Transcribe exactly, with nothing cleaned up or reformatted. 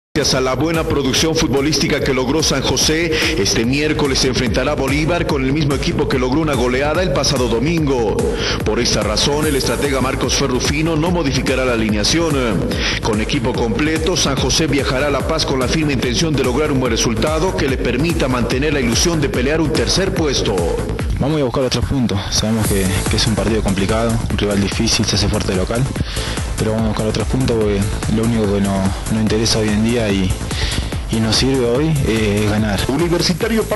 Gracias a la buena producción futbolística que logró San José, este miércoles se enfrentará a Bolívar con el mismo equipo que logró una goleada el pasado domingo. Por esta razón, el estratega Marcos Ferrufino no modificará la alineación. Con equipo completo, San José viajará a La Paz con la firme intención de lograr un buen resultado que le permita mantener la ilusión de pelear un tercer puesto. Vamos a buscar otros puntos, sabemos que, que es un partido complicado, un rival difícil, se hace fuerte local, pero vamos a buscar otros puntos porque lo único que nos, nos interesa hoy en día y, y nos sirve hoy es ganar. Universitario